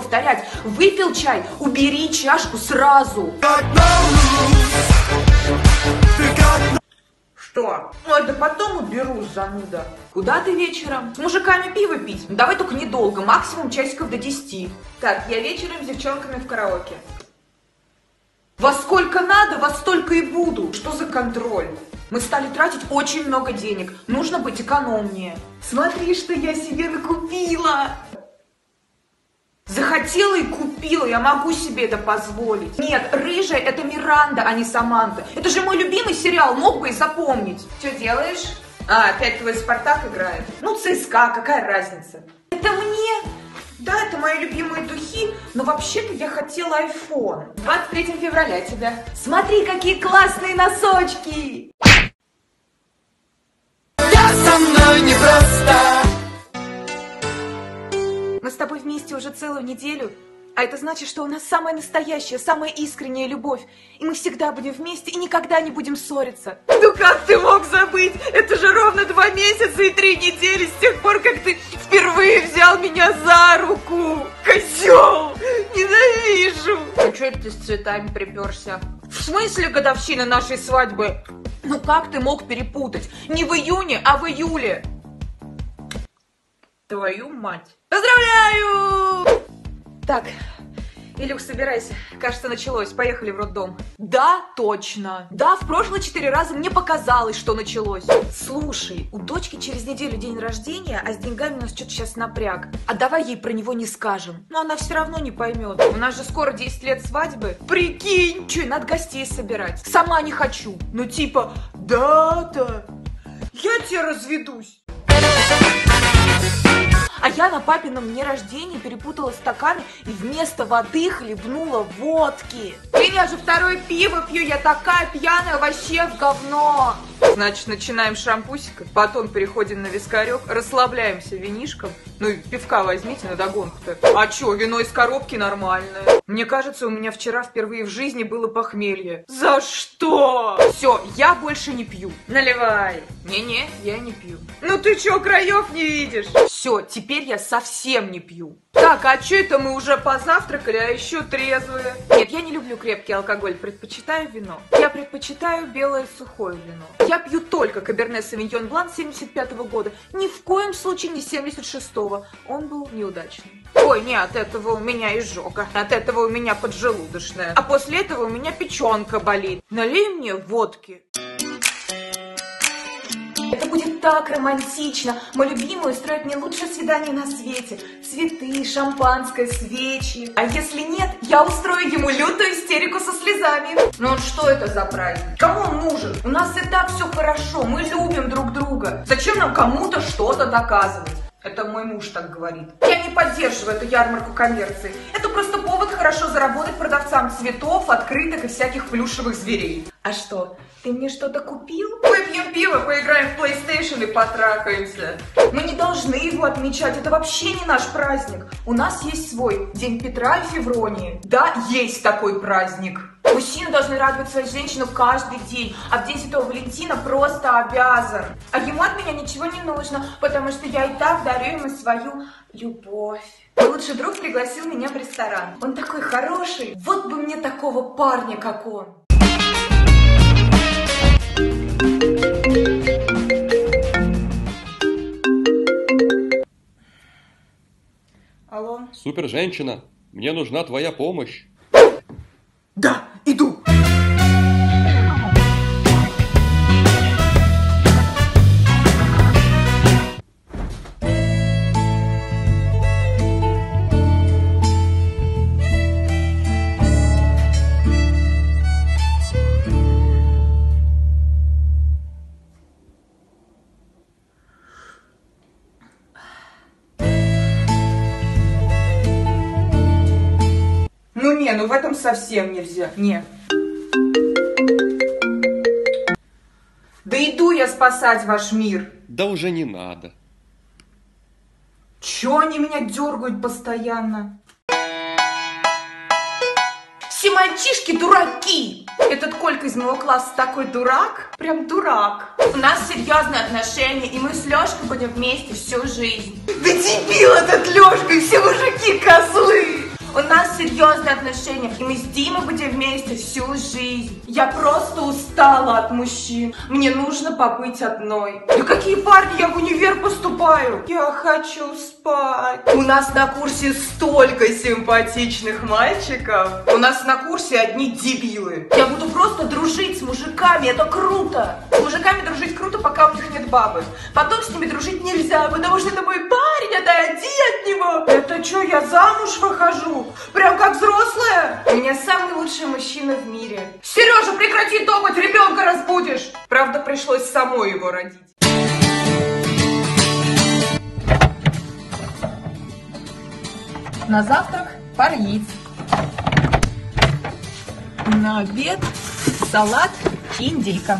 повторять. Выпил чай, убери чашку сразу. Что? Ой, да потом уберу, зануда. Куда ты вечером? С мужиками пиво пить? Ну, давай только недолго, максимум часиков до 10. Так, я вечером с девчонками в караоке. Во сколько надо, во столько и буду. Что за контроль? Мы стали тратить очень много денег. Нужно быть экономнее. Смотри, что я себе накупила. Захотела и купила, я могу себе это позволить. Нет, рыжая это Миранда, а не Саманта. Это же мой любимый сериал, мог бы и запомнить. Что делаешь? А, опять твой Спартак играет. Ну, ЦСКА, какая разница? Это мне? Да, это мои любимые духи, но вообще-то я хотела iPhone. 23 февраля тебя. Смотри, какие классные носочки. Я со мной непросто. Мы с тобой вместе уже целую неделю, а это значит, что у нас самая настоящая, самая искренняя любовь. И мы всегда будем вместе и никогда не будем ссориться. Ну как ты мог забыть? Это же ровно 2 месяца и 3 недели с тех пор, как ты впервые взял меня за руку. Козел! Ненавижу! Ну что это ты с цветами приперся? В смысле годовщина нашей свадьбы? Ну как ты мог перепутать? Не в июне, а в июле. Твою мать. Поздравляю! Так, Илюх, собирайся. Кажется, началось. Поехали в роддом. Да, точно. Да, в прошлые 4 раза мне показалось, что началось. Слушай, у дочки через неделю день рождения, а с деньгами у нас что-то сейчас напряг. А давай ей про него не скажем. Но она все равно не поймет. У нас же скоро 10 лет свадьбы. Прикинь! Че, надо гостей собирать. Сама не хочу. Ну типа, да-то. Я тебе разведусь. А я на папином дне рождения перепутала стаканы и вместо воды хлебнула водки. Блин, я же 2-е пиво пью, я такая пьяная, вообще в говно. Значит, начинаем с шампусика, потом переходим на вискарек, расслабляемся винишком. Ну и пивка возьмите на догонку-то. А чё, вино из коробки нормальное. Мне кажется, у меня вчера впервые в жизни было похмелье. За что? Все, я больше не пью. Наливай. Не-не, я не пью. Ну ты чё, краев не видишь? Все, теперь я совсем не пью. Так, а чё это мы уже позавтракали, а еще трезвые? Нет, я не люблю крепкий алкоголь, предпочитаю вино. Я предпочитаю белое сухое вино. Я пью только Каберне Савиньон Блан 75-го года. Ни в коем случае не 76-го. Он был неудачный. Ой, не, от этого у меня изжога. От этого у меня поджелудочная. А после этого у меня печенка болит. Налей мне водки. Это будет так романтично. Мой любимый устроит мне лучшее свидание на свете. Цветы, шампанское, свечи. А если нет, я устрою ему лютую истерику со слезами. Ну что это за праздник? Кому он нужен? У нас и так все хорошо, мы любим друг друга. Зачем нам кому-то что-то доказывать? Это мой муж так говорит. Я не поддерживаю эту ярмарку коммерции. Это просто повод хорошо заработать продавцам цветов, открыток и всяких плюшевых зверей. А что, ты мне что-то купил? Выпьем пиво, поиграем в PlayStation и потрахаемся. Мы не должны его отмечать, это вообще не наш праздник. У нас есть свой День Петра и Февронии. Да, есть такой праздник. Мужчины должны радовать свою женщину каждый день, а в День Святого Валентина просто обязан. А ему от меня ничего не нужно, потому что я и так дарю ему свою любовь. Мой лучший друг пригласил меня в ресторан. Он такой хороший, вот бы мне такого парня, как он. Алло? Супер женщина, мне нужна твоя помощь. Да, иду. Ну в этом совсем нельзя. Не. Да иду я спасать ваш мир. Да уже не надо. Чё они меня дергают постоянно? Все мальчишки дураки. Этот Колька из моего класса такой дурак. Прям дурак. У нас серьезные отношения, и мы с Лёшкой будем вместе всю жизнь. Да дебил этот Лёшка, и все мужики козлы. нас серьезные отношения, и мы с Димой будем вместе всю жизнь. Я просто устала от мужчин. Мне нужно побыть одной. Да какие парни, я в универ поступаю. Я хочу спать. У нас на курсе столько симпатичных мальчиков. У нас на курсе одни дебилы. Я буду просто дружить с мужиками, это круто. С мужиками дружить круто, пока у них нет бабы. Потом с ними дружить нельзя, потому что это мой парень, отойди от него. Это что, я замуж выхожу? Прям как взрослая? У меня самый лучший мужчина в мире. Сережа, прекрати топать, ребенка разбудишь. Правда, пришлось самой его родить. На завтрак пара яиц. На обед салат и индейка.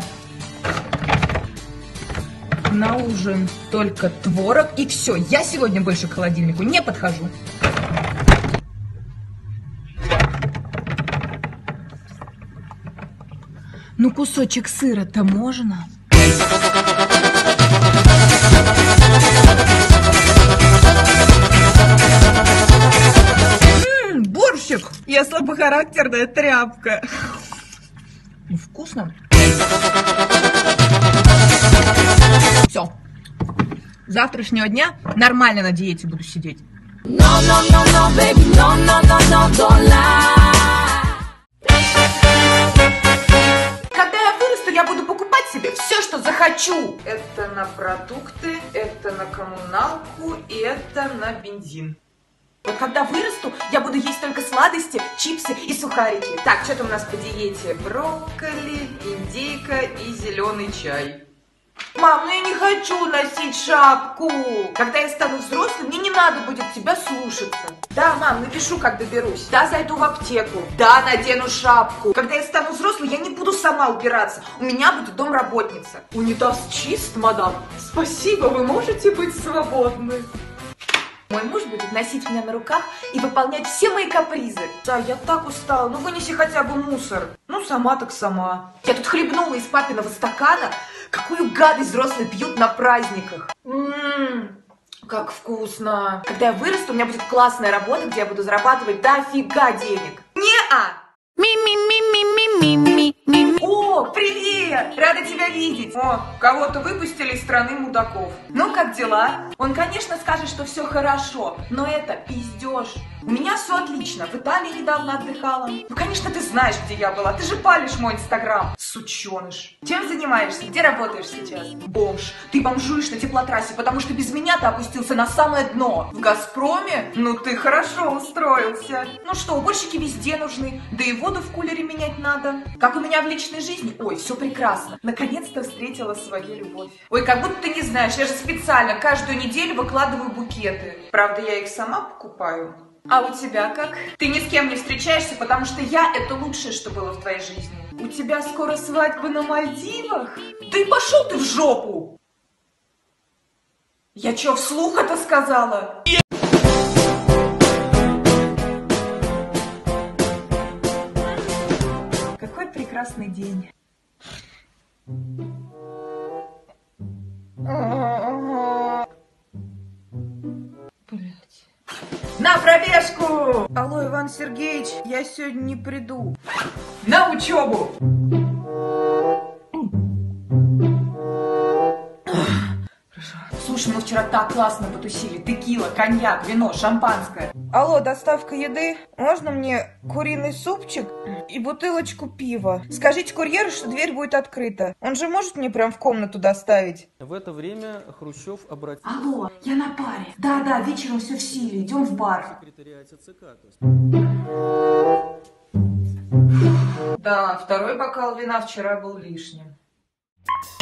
На ужин только творог и все. Я сегодня больше к холодильнику не подхожу. Ну кусочек сыра-то можно? Борщик! Я слабохарактерная тряпка. Вкусно. Все. С завтрашнего дня нормально на диете буду сидеть. Когда я вырасту, я буду покупать себе все, что захочу. Это на продукты, это на коммуналку и это на бензин. Вот когда вырасту, я буду есть только сладости, чипсы и сухарики. Так, что там у нас по диете? Брокколи, индейка и зеленый чай. Мам, ну я не хочу носить шапку. Когда я стану взрослой, мне не надо будет тебя слушаться. Да, мам, напишу, как доберусь. Да, зайду в аптеку. Да, надену шапку. Когда я стану взрослой, я не буду сама убираться. У меня будет домработница. Унитаз чист, мадам. Спасибо, вы можете быть свободны. Мой муж будет носить меня на руках и выполнять все мои капризы. Да, я так устала, ну вынеси хотя бы мусор. Ну, сама так сама. Я тут хлебнула из папиного стакана. Какую гадость взрослые пьют на праздниках. Как вкусно. Когда я вырасту, у меня будет классная работа, где я буду зарабатывать дофига денег. Не-а! О, привет! Рада тебя видеть. О, кого-то выпустили из страны мудаков. Ну, как дела? Он, конечно, скажет, что все хорошо, но это пиздеж. У меня все отлично. В Италии недавно отдыхала. Ну, конечно, ты знаешь, где я была. Ты же палишь мой инстаграм. Сученыш. Чем занимаешься? Где работаешь сейчас? Бомж. Ты бомжуешь на теплотрассе, потому что без меня ты опустился на самое дно. В Газпроме? Ну, ты хорошо устроился. Ну что, уборщики везде нужны. Да и воду в кулере менять надо. Как у меня в личной жизни? Ой, все прекрасно. Наконец-то встретила свою любовь. Ой, как будто ты не знаешь. Я же специально каждую неделю выкладываю букеты. Правда, я их сама покупаю. А у тебя как? Ты ни с кем не встречаешься, потому что я — это лучшее, что было в твоей жизни. У тебя скоро свадьба на Мальдивах? Да и пошел ты в жопу! Я что, вслух это сказала? Какой прекрасный день. Блять. На пробежку! Алло, Иван Сергеевич, я сегодня не приду. На учебу! Слушай, мы вчера так классно потусили. Текила, коньяк, вино, шампанское. Алло, доставка еды? Можно мне куриный супчик и бутылочку пива? Скажите курьеру, что дверь будет открыта. Он же может мне прям в комнату доставить? В это время Хрущев обратился Алло, я на паре. Да, вечером все в силе. Идем в бар. к секретариате ЦК. То есть... Да, второй бокал вина вчера был лишним.